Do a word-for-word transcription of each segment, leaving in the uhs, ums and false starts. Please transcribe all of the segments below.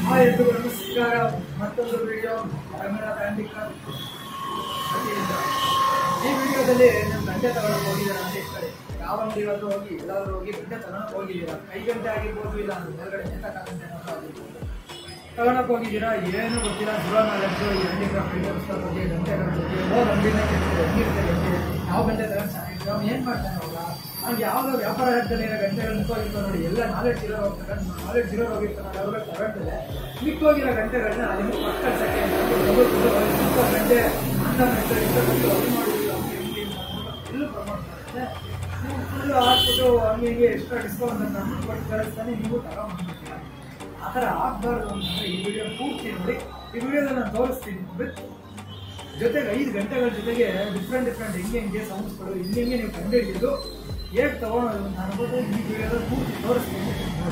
Hi ಎಲ್ರಿಗೂ ನಮಸ್ಕಾರ. ಮತ್ತೊಂದು ವಿಡಿಯೋ ಕನ್ನಡ ತಾಂತ್ರಿಕ ವತಿಯಿಂದ. ಈ ವಿಡಿಯೋದಲ್ಲಿ ನಮ್ಮ ಗಂಟೆ ತಗೊಳಕ್ ಹೋಗಿದ್ದೀರಾ ಅಂತ ಇರ್ತಾರೆ. ಯಾವ ಅಂಗಡಿಗಾದ್ರೂ ಹೋಗಿ ಎಲ್ಲಾದ್ರೂ ಹೋಗಿ ಗಂಟೆ ತಗೊಳಕ್ ಹೋಗಿದ್ದೀರಾ, ಕೈ ಗಂಟೆ ಆಗಿರ್ಬೋದು, ಇಲ್ಲ ಅಂದ್ರೆ ಮೇಲ್ಗಡೆ ನೇತಕ ಗಂಟೆ ಆಗಿರ್ಬೋದು, ತಗೊಳಕ್ ಹೋಗಿದ್ದೀರಾ, ಏನು ಗೊತ್ತಿಲ್ಲ, ದೂರ ನಾಲೆಡ್ಜು ಈ ಹ್ಯಾಂಡಿಕ್ರಾಫ್ಟ್ ಐಟಮ್ಸ್ಗಳ ಬಗ್ಗೆ, ಗಂಟೆಗಳ ಬಗ್ಗೆ, ಹೋಗಿ ಅಂಗಡಿನ ಹೆಂಗಿರುತ್ತೆ ಗಂಟೆ, ಯಾವ ಗಂಟೆ ತಗೊಂಡು ಚೆನ್ನಾಗಿರುತ್ತೆ, ಅವ್ನು ಏನು ಮಾಡ್ತಾನೆ ಅವಾಗ, ಅವ್ನು ಯಾವುದೋ ವ್ಯಾಪಾರ ರಂಗದಲ್ಲಿರೋ ಗಂಟೆಗಳು ನಿಂತೋಗಿರ್ತಾವೆ ನೋಡಿ. ಎಲ್ಲ ನಾಲೆಡ್ಜ್ ಇರೋ ತಗೊಂಡು ನಾಲೆಡ್ಜ್ ಇರೋ ಹೋಗಿರ್ತಾನೆ, ಅವ್ರಿಗೆ ತಗೊಂಡಿದೆ ಮಿಕ್ಕೋಗಿರೋ ಗಂಟೆಗಳನ್ನ ನಿಮಗೆ ಪಕ್ಕ ಸೆಕೆ ಗಂಟೆ ಅಂತ ಎಲ್ಲೂ ಪ್ರಮೋಟ್ ಮಾಡುತ್ತೆ. ನೀವು ಫುಲ್ಲು ಹಾಕ್ಬಿಟ್ಟು ಹಂಗೆ ಎಕ್ಸ್ಟ್ರಾ ಡಿಸ್ಕೌಂಟ್ ಅಂತ ಕೊಟ್ಟು ಕಳಿಸ್ತಾನೆ, ನೀವು ತಗೊಂಡ್ಬಿಡ್ತೀರ. ಆ ಥರ ಆಗಬಾರ್ದು ಅಂತಂದರೆ ಈ ವಿಡಿಯೋ ಪೂರ್ತಿ ನೋಡಿ. ಈ ವಿಡಿಯೋದಲ್ಲಿ ನಾನು ತೋರಿಸ್ತೀನಿ ವಿತ್ ಜೊತೆಗೆ ಐದು ಗಂಟೆಗಳ ಜೊತೆಗೆ ಡಿಫ್ರೆಂಟ್ ಡಿಫ್ರೆಂಟ್ ಹೆಂಗೆ ಹೆಂಗೆ ಸೌಂಡ್ಸ್ಗಳು ಹಿಂಗೆ ಹೆಂಗೆ ನೀವು ಕಂಡುಹಿಡಿದು ಹೇಗೆ ತೊಗೊಳೋದು ಅಂತ ಅನ್ಬೋದು ಈ ವಿಡಿಯೋದಲ್ಲಿ ಪೂರ್ತಿ ತೋರಿಸ್ತೀನಿ ನೋಡಿ.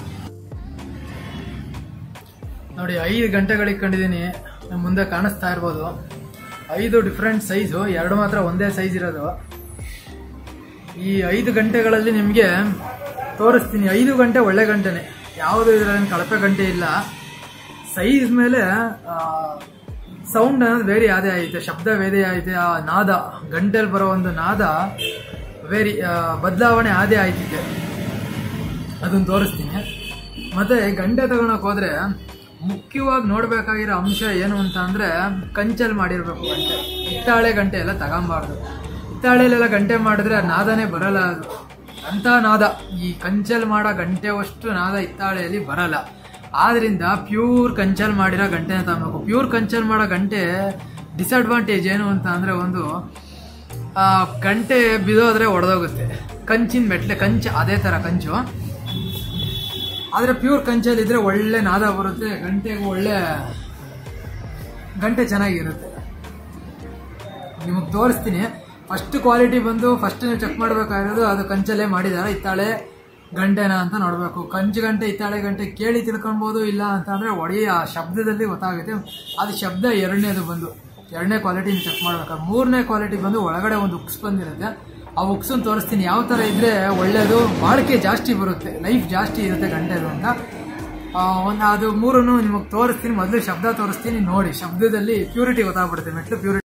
ನೋಡಿ ಐದು ಗಂಟೆಗಳಿಗೆ ಕಂಡಿದ್ದೀನಿ, ನಮ್ಮ ಮುಂದೆ ಕಾಣಿಸ್ತಾ ಇರ್ಬೋದು. ಐದು ಡಿಫ್ರೆಂಟ್ ಸೈಜು, ಎರಡು ಮಾತ್ರ ಒಂದೇ ಸೈಜ್ ಇರೋದು. ಈ ಐದು ಗಂಟೆಗಳಲ್ಲಿ ನಿಮಗೆ ತೋರಿಸ್ತೀನಿ. ಐದು ಗಂಟೆ ಒಳ್ಳೆ ಗಂಟೆನೆ, ಯಾವುದು ಇದರಲ್ಲಿ ಕಳಪೆ ಗಂಟೆ ಇಲ್ಲ. ಸೈಜ್ ಮೇಲೆ ಸೌಂಡ್ ಅನ್ನೋದು ವೇರಿ ಆದೇ ಐತೆ, ಶಬ್ದ ವೇರಿ ಐತೆ. ಆ ನಾದ ಗಂಟೆಲಿ ಬರೋ ಒಂದು ನಾದ ವೇರಿ ಬದಲಾವಣೆ ಆದೇ ಆಯ್ತಿದೆ, ಅದನ್ನು ತೋರಿಸ್ತೀನಿ. ಮತ್ತೆ ಗಂಟೆ ತಗೊಳಕ್ ಹೋದ್ರೆ ಮುಖ್ಯವಾಗಿ ನೋಡ್ಬೇಕಾಗಿರೋ ಅಂಶ ಏನು ಅಂತ ಅಂದ್ರೆ ಕಂಚಲ್ಲಿ ಮಾಡಿರ್ಬೇಕು ಗಂಟೆ. ಹಿತ್ತಾಳೆ ಗಂಟೆ ಎಲ್ಲ ತಗೊಂಬಾರ್ದು. ಹಿತ್ತಾಳೆಲೆಲ್ಲ ಗಂಟೆ ಮಾಡಿದ್ರೆ ನಾದನೇ ಬರಲ್ಲ. ಅದು ಅಂತ ನಾದ ಈ ಕಂಚಲ್ಲಿ ಮಾಡೋ ಗಂಟೆವಷ್ಟು ನಾದ ಹಿತ್ತಾಳೆಯಲ್ಲಿ ಬರಲ್ಲ. ಆದ್ರಿಂದ ಪ್ಯೂರ್ ಕಂಚಲ್ಲಿ ಮಾಡಿರೋ ಗಂಟೆನ ತಗೋಬೇಕು. ಪ್ಯೂರ್ ಕಂಚಲ್ಲಿ ಮಾಡೋ ಗಂಟೆ ಡಿಸಡ್ವಾಂಟೇಜ್ ಏನು ಅಂತ ಅಂದ್ರೆ, ಒಂದು ಗಂಟೆ ಬಿದೋದ್ರೆ ಒಡೆದೋಗುತ್ತೆ. ಕಂಚಿನ ಮೆಟ್ಲೆ ಕಂಚು ಅದೇ ತರ ಕಂಚು, ಆದ್ರೆ ಪ್ಯೂರ್ ಕಂಚಲ್ಲಿ ಇದ್ರೆ ಒಳ್ಳೆ ನಾದ ಬರುತ್ತೆ, ಗಂಟೆಗೂ ಒಳ್ಳೆ ಗಂಟೆ ಚೆನ್ನಾಗಿರುತ್ತೆ. ನಿಮಗೆ ತೋರಿಸ್ತೀನಿ. ಫಸ್ಟ್ ಕ್ವಾಲಿಟಿ ಬಂದು ಫಸ್ಟ್ ನೀವು ಚೆಕ್ ಮಾಡಬೇಕಾಗಿರೋದು ಅದು ಕಂಚಲ್ಲೇ ಮಾಡಿದಾರೆ ಹಿತ್ತಾಳೆ ಗಂಟೆನ ಅಂತ ನೋಡಬೇಕು. ಕಂಚು ಗಂಟೆ ಹಿತ್ತಾಳೆ ಗಂಟೆ ಕೇಳಿ ತಿಳ್ಕೊಳ್ಬೋದು, ಇಲ್ಲ ಅಂತ ಅಂದ್ರೆ ಒಡೆಯ ಶಬ್ದದಲ್ಲಿ ಗೊತ್ತಾಗುತ್ತೆ. ಅದು ಶಬ್ದ ಎರಡನೇದು ಬಂದು ಎರಡನೇ ಕ್ವಾಲಿಟಿ ಚೆಕ್ ಮಾಡ್ಬೇಕು. ಮೂರನೇ ಕ್ವಾಲಿಟಿ ಬಂದು ಒಳಗಡೆ ಒಂದು ಉಕ್ಸ್ ಬಂದಿರುತ್ತೆ. ಆ ಉಕ್ಸನ್ನು ತೋರಿಸ್ತೀನಿ. ಯಾವ ಥರ ಇದ್ರೆ ಒಳ್ಳೇದು, ಬಾಳಿಕೆ ಜಾಸ್ತಿ ಬರುತ್ತೆ, ಲೈಫ್ ಜಾಸ್ತಿ ಇರುತ್ತೆ ಗಂಟೆದು ಅಂತ. ಒಂದು ಅದು ಮೂರನ್ನು ನಿಮಗೆ ತೋರಿಸ್ತೀನಿ. ಮೊದಲು ಶಬ್ದ ತೋರಿಸ್ತೀನಿ ನೋಡಿ. ಶಬ್ದದಲ್ಲಿ ಪ್ಯೂರಿಟಿ ಗೊತ್ತಾಗ್ಬಿಡುತ್ತೆ, ಮೆಟ್ಲು ಪ್ಯೂರಿಟಿ.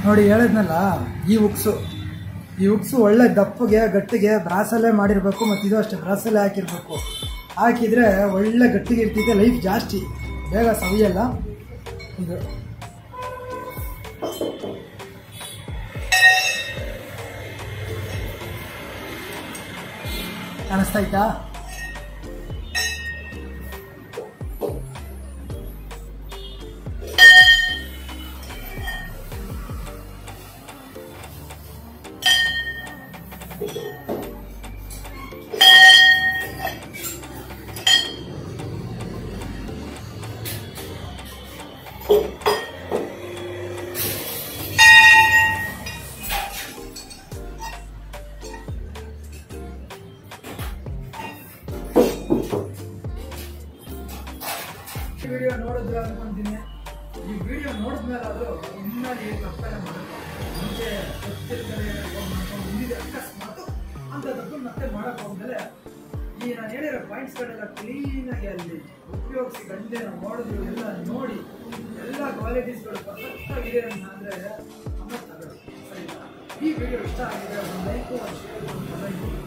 ನೋಡಿ ಹೇಳಿದ್ನಲ್ಲ, ಈ ಉಕ್ಸು ಈ ಉಕ್ಸು ಒಳ್ಳೆ ದಪ್ಪಗೆ ಗಟ್ಟಿಗೆ ಬ್ರಾಸಲ್ಲೇ ಮಾಡಿರಬೇಕು, ಮತ್ತು ಇದು ಅಷ್ಟೇ ಬ್ರಾಸಲ್ಲೇ ಹಾಕಿರ್ಬೇಕು. ಹಾಕಿದರೆ ಒಳ್ಳೆ ಗಟ್ಟಿಗೆ ಇರ್ತಿದೆ, ಲೈಫ್ ಜಾಸ್ತಿ ಬೇಗ ಸವಿಯಲ್ಲ. ಇದು ಕಾಣಿಸ್ತಾಯ್ತಾ? ವಿಡಿಯೋ ನೋಡಿದ್ರೆ ಅನ್ಕೊಂತೀನಿ, ಈ ವಿಡಿಯೋ ನೋಡಿದ್ಮೇಲೆ ಅದು ಇನ್ನೂ ನೀವು ತಪ್ಪೇನೆ ಮಾಡಬೇಕು. ಮುಂಚೆ ಗೊತ್ತಿರ್ತಾರೆ ಮಾಡ್ಕೊಂಡು ಮುಂದಿದೆ ಅಕಸ್ಮಾತ್ ಅಂತ ತಪ್ಪು ಮತ್ತೆ ಮಾಡಕ್ಕೆ ಹೋಗ್ದಲೆ ಈ ನಾನು ಹೇಳಿರೋ ಪಾಯಿಂಟ್ಸ್ಗಳೆಲ್ಲ ಕ್ಲೀನಾಗಿ ಅಲ್ಲಿ ಉಪಯೋಗಿಸಿ ಗಂಟೆ ನಾವು ನೋಡಿದ್ವಿ ಎಲ್ಲ ನೋಡಿ ಎಲ್ಲ ಕ್ವಾಲಿಟೀಸ್ಗಳು ಪರ್ಫೆಕ್ಟಾಗಿದೆ ಅಂದರೆ ಆಮೇಲೆ ತಗೊಳ್ಳಿ. ಸರಿ, ಈ ವಿಡಿಯೋ ಇಷ್ಟ ಆಗಿದೆ ಒಂದು ಲೈಕು ಒಂದು ಶೇರ್ ಒಂದು ಕಮೆಂಟು